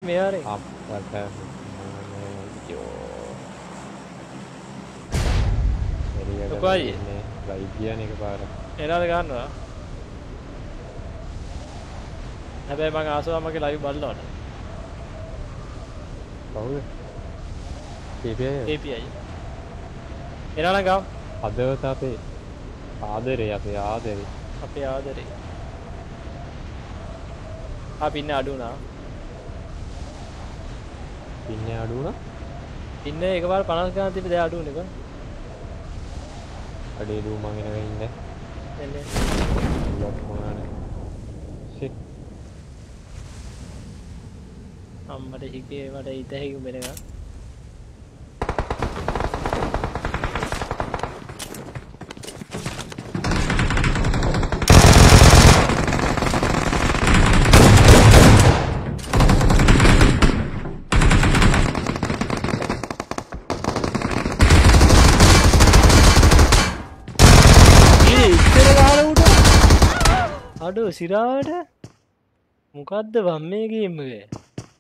මෙයාරේ අප්පට කොයි ලයිව් කියන්නේ එකපාර එනවාද ගන්නවා හැබැයි මම ආසවා මගේ ලයිව් බලනවාට කවුද KPI එනවනම් ගාව අදවත අපේ ආදරේ අපේ ආදරේ පින්න අඩු වුණා පින්න අඩු වුණා පින්න එකපාර 50 ගණන් තිබ්බ දැන් අඩු වුණේ කොහොමද අඩේ දූ මං එනක ඉන්නේ එන්නේ ලොක් මොනානේ ෂිට් අම්මට හිකේ මට ඉතෙහි උඹෙනක අඩෝ සිරාවට මොකද්ද වම් මේ ගේම් එක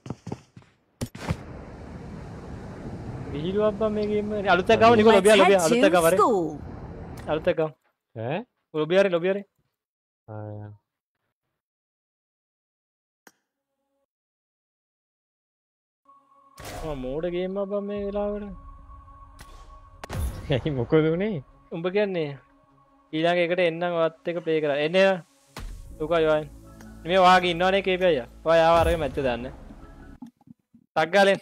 විහිළුවක් බම් මේ ගේම් එක අලුත් එකක් ගාව නිකෝ ලොබියා අලුත් එකක් වරේ අලුත් එකක් ඈ ලොබියාරේ මෝඩ ගේම් එකක් බම් මේ වෙලාවට ඇයි මොකද උනේ උඹ කියන්නේ ඊළඟ එකට එන්නම් ඔයත් එක ප්ලේ කරා එන්නේ ලුකා යෝයන් මේ වාගේ ඉන්නවනේ KPI අයියා ඔයා ආව අරගෙන මැච් දාන්න ටක් ගාලෙන්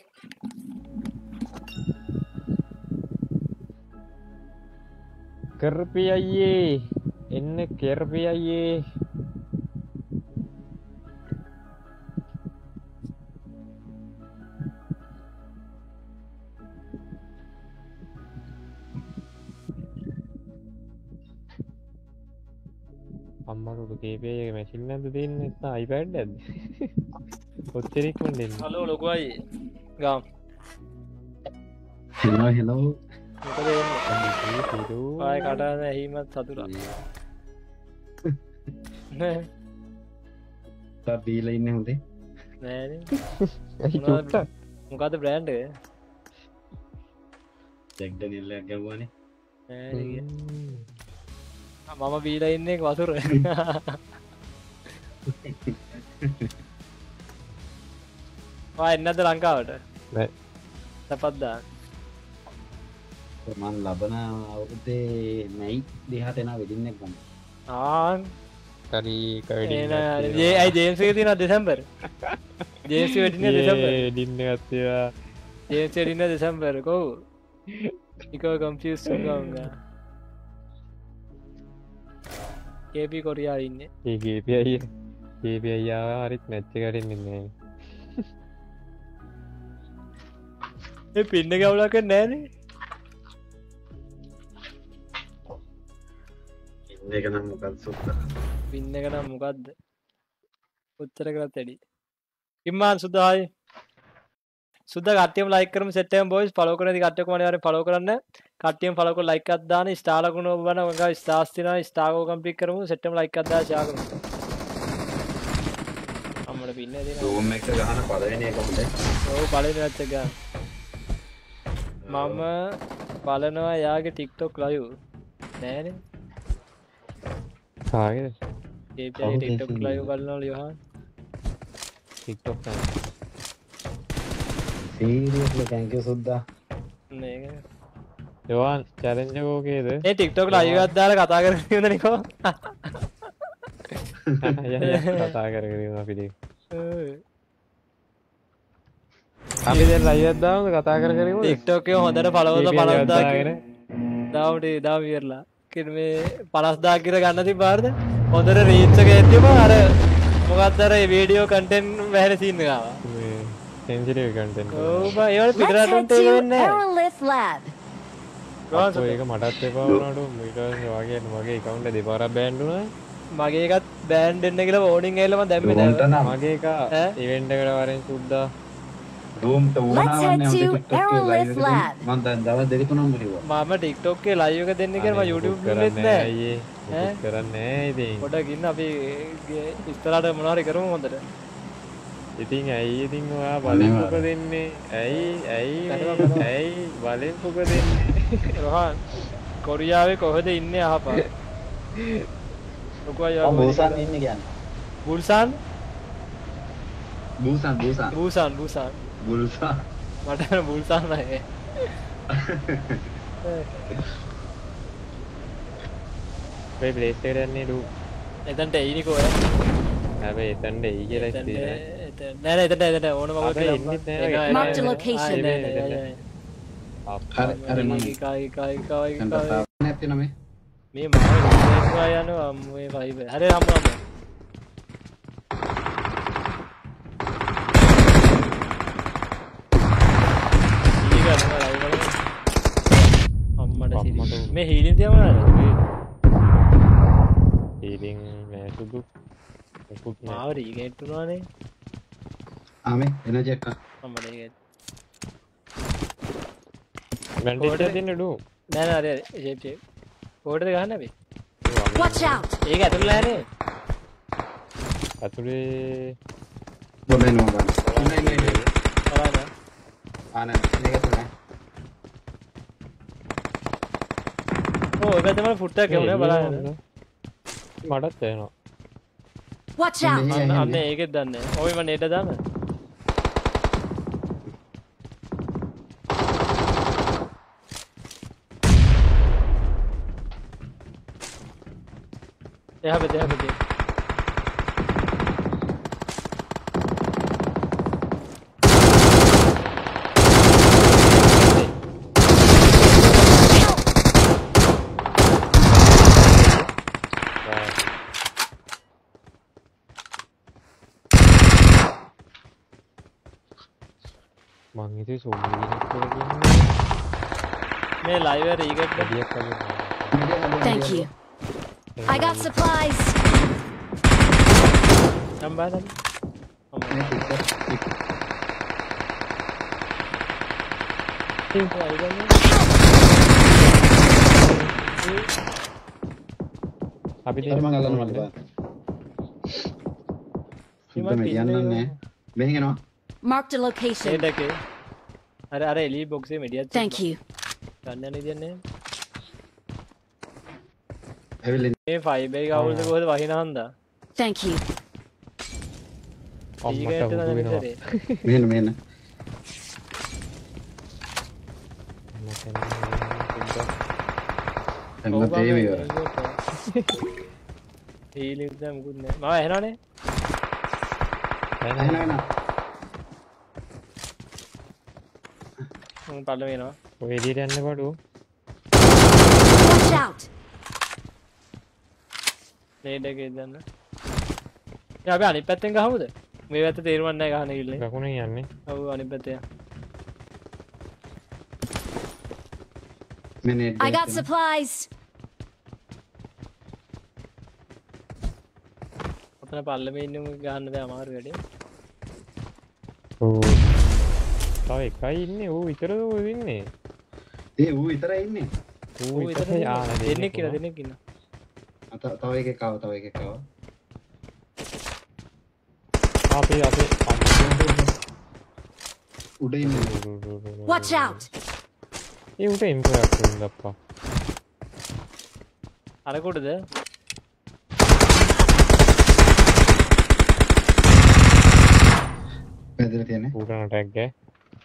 කරපි අයියේ එන්න කරපි අයියේ අම්මට KPI එක මැෂින් නැද්ද තියෙන්නේ නැත්නම් iPad නැද්ද ඔච්චර ඉක්මනට එන්නේ හලෝ ලොකු අයියේ ගාම් හෙලෝ මොකද එන්නේ ආය කටහඬ ඇහිමත් සතුටක් නෑ තා බීලා ඉන්නේ හොඳේ නෑනේ ඇයි චුට්ට මොකද්ද බ්‍රෑන්ඩ් එක ජැක් ඩැනියල් එකක් ගැව්වානේ නෑනේ මම බීලා ඉන්නේ වතුර වා එන්නද ලංකාවට නෑ සපත් දාන්න මන් ලබන අවුරුද්දේ මැයි 2 එන වෙඩින් එක ගන්න කරී ඇයි ජේම්ස් එක තියෙනවා දෙසැම්බර් ජේම්ස් වෙඩින්නේ දෙසැම්බර් වෙඩින් එකක් තියලා ජේම්ස් වෙඩින්නේ දෙසැම්බර් කෝ නිකෝ කන්ෆියුස් වුණා KP කොරියා ඉන්නේ ඒ KPI ආවා හරිත් මැච් එකට එන්නේ නැහැ ඒ පින්න ගවුලක් නෑනේ ඉන්න එක නම් මොකක්ද සුද්ද පින්න එක නම් මොකද්ද උත්තර කරත් ඇඩි ඉම්මාන් සුදායි සුද්ද කට්ටියම ලයික් කරමු සෙට් එකම බොයිස් ෆලෝ කරන ඉතින් කට්ටියම අනිවාර්යෙන් ෆලෝ කරන්න කට්ටියම ෆලෝ කරලා ලයික් එකක් දාන්න ස්ටාර් ලකුණ ඔබන වගා ස්ටාර්ස් තියනවා ස්ටාර් කෝ කම්ප්ලීට් කරමු සෙට් එකම ලයික් එකක් දාලා ෂෙයා කරමු අම්මඩ පින්න දෙනවා රූම් එක ගහන පළවෙනි එක හොඳේ ඔව් පළවෙනි මැච් එක ගන්න මම බලනවා යාගේ TikTok live නෑනේ කාගේද KPI TikTok live බලනවලු යහන් TikTok එක සීරියස්ලි තෑන්ක් යූ සුද්දා මේක යෝවන් චැලෙන්ජ් එක ඕකේද ඒ TikTok live එකක් දාලා කතා කරගෙන ඉන්න නිකෝ කතා කරගෙන ඉන්න අපි දෙක අපි දැන් live එකක් දාමුද කතා කර කර ඉමු TikTok එකේ හොඳට follower 50000 දාවට දාම ඉවරලා කිර මේ 50000 කියලා ගන්න තිබ්බාරද හොඳට reach එක එද්දිම අර මොකක්ද අර වීඩියෝ content වැහෙන scene එක ආවා sensitive content ඔව් බා ඒවල පිටරටුන්ට ඒක වෙන්නේ නැහැ ඒක මටත් එපා වුණාට ඊට පස්සේ වාගේ මගේ account එක දෙපාරක් ban වුණා මගේ එකත් ban වෙන්න කියලා warning ඇවිල්ලා මම දැම්මේ නැහැ මගේ එක event එකට වරෙන් සුද්දා රූම් ට වුණාවන්නේ TikTok එකේ live එක මම දැන් දවස් දෙක තුනක් මුලිවා මම TikTok එකේ live එක දෙන්න කියලා මම YouTube එකෙත් නැහැ අයියේ ඒක කරන්නේ නැහැ ඉතින් පොඩක් ඉන්න අපි ඉස්සරහට මොනවා හරි කරමු හොඳට ඉතින් ඇයි ඉතින් ඔයා බලෙන් පුක දෙන්නේ? ඇයි බලෙන් පුක දෙන්නේ? රෝහන් කොරියාවේ කොහෙද ඉන්නේ අහපන්. ලොකු අයියා ඔව් කොහෙද බූසන් කියලා. ඉන්නේ කියන්නේ. බුල්සන් බූසන් බුල්සන් බුල්සන් මට බුල්සන් නෑ. මේ ප්ලේස් එකට යන්නේ දු. එතනට එයිනිකෝ ඔය. හැබැයි එතනට එයි කියලා ඉතින්. නෑ නෑ එතනට ඕන මම කියලා. Mark the location. හරි මම කයි නැති නම මේ මාව යනවා මේ වයිබ. හරි හම්බ. මේ හීලින් තියමනද? හීලින් නෑ සුදු. මොකුත් නෑ. මාව රීගේට් වුණානේ. ආමේ එනර්ජි එක මම රීගේට්. බැන්ඩේජ් දෙන්න ඩු. නෑ නෑ අර ෂේප්. කෝඩද ගහන්න අපි. Watch out! ඒක ඇතුළේ නෑනේ. අතුලේ බොන්න එනවා බලන්න. ඉන්නේ බලන්න. ආන මේක තුනේ. ඔව් ඒක තමයි ෆුට් එකක් එමුනේ බලන්න. මටත් එනවා. Watch out! අන්න ඒකෙත් දන්නේ. ඔය මම නෙට දාන්න. එහා පැත්තේ. මං ඉතින් සෝමීනක් කියලා මේ ලයිව් එක රීගේට් කියන්නේ. Thank you. I got supplies. Number අපි අර මං අල්ලන්න මල්ලි බා. සුද්ද මේ යන්නන්නේ. මෙහෙන් එනවා. Mark the location. ඒකේ අර එලි බොක්ස් එකේ මෙඩියක් Thank you. ගන්න යන්නේ තියන්නේ ඇවිල්ලා මේ ෆයිබර් එක අවුල්ද කොහෙද වහින හන්දා Thank you. අම්මට හුදු වෙනවා. මෙහෙන්න එන්න තේ වේවා. හීලින් දැන් මුකුත් නෑ මම ඇහෙනවනේ එන්න මම පල්ල වෙනවා ඔය එළියට යන්න බඩු. Watch out! නේඩ් එකේ දාන්න. යා අපි අනිත් පැත්තෙන් ගහමුද? මේ පැත්ත තේරුම් නැහැ ගහන කිල්ලේ. දකුණෙන් යන්නේ. ඔව් අනිත් පැත්තේ. I got supplies. අපේ පල්ලෙම ඉන්න ගහන්න බෑ අමාරු වැඩේ. ඔව්. තව එකයි ඉන්නේ ඌ විතරද ඌ ඉන්නේ. ඌ විතරයි ඉන්නේ. ඌ විතරයි දෙන්නෙක් ඉන්නවා. තව එකෙක් ආවා. අපේ උඩ ඉන්නේ. Watch out! ඒ උට ඉම්ප්‍රොඩක්ට් වෙන්නප්පා. අර කොටද? පැදලා තියන්නේ. ඌටන ටැග් එක.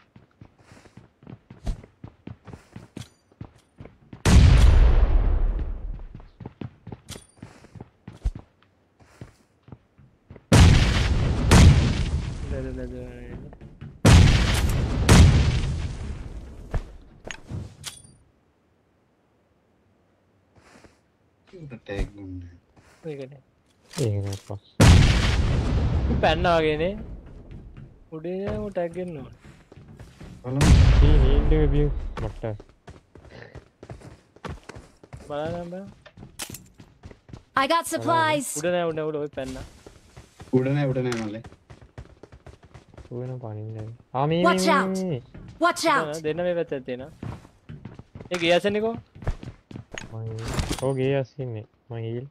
ටැග් උන්නේ. ඒකනේ. ඒකනප්පා. පැන්නා වගේනේ. උඩේ යමු ටැග් ගන්න ඕන. බලමු. මේ නීන්ඩේ බියු මට. බලන්න බෑ. I got supplies. උඩ නෑ ඔය පැන්නා. උඩ නෑ මල්ලේ. ඌ වෙන පනින්නේ. ආ මේ Watch out! Watch out! දෙන්න මේ පැත්තේ තියෙනවා. ඒ ගියසන්නේ කො? ඔව් ගියස් ඉන්නේ. මම හීල්.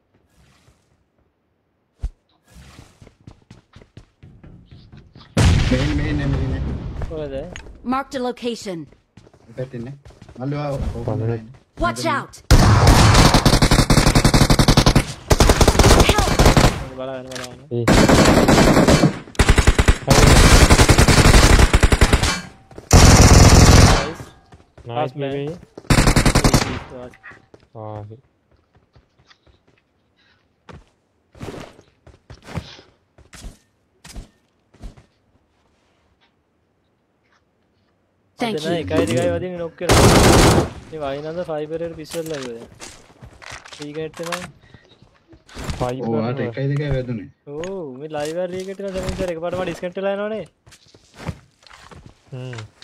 ද Marked a location. පැත්තේ මල්ලුවා කොහොමද Watch out! බලන්න ඒ nice man. baby Thank you. එකයි දෙකයි වදින් නොක් කරා මේ වයින්ද ෆයිබර් එක පිස්සෙල් ලයිව දැන් රීගේට් එක fiber ඕ ආට එකයි දෙකයි වැදුනේ ඕ මේ ලයිව් එක රීගේට් එක දැන් ඉතින් එකපාරටම ඩිස්කනෙක්ට් වෙලා යනවනේ